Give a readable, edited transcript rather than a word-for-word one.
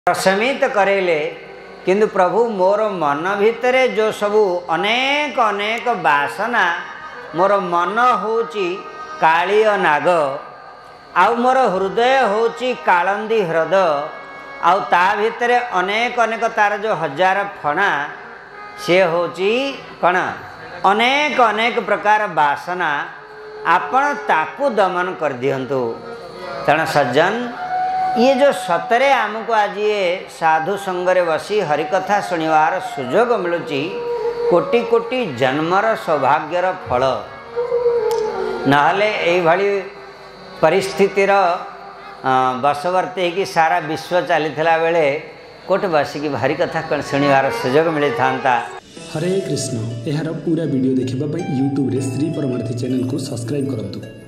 प्रशमित करेले किंतु प्रभु मोर मन भितरे जो सबू अनेक अनेक वासना मोर मन होची कालिय नाग आउ मोर हृदय होची कालंदी हृदय आउ ता भितरे अनेक अनेक तार जो हजार फणा से होची कण अनेक अनेक प्रकार वासना आपण ताकू दमन कर दियंतु। तेणु सज्जन ये जो सतरे आमको आज ये साधु संगरे बसी हरिकथा शुणवार सुजोग मिलुची कोटि कोटि जन्मर सौभाग्यर फल नहले एभली परिस्थितिर बसवर्ती कि सारा विश्व चली बेले कोट बसिकी भारी कथा शुणवार सुजोग मिली था। हरे कृष्ण यार पूरा वीडियो देखा यूट्यूब रे श्री परमार्थी चैनल को सब्सक्राइब करंतु।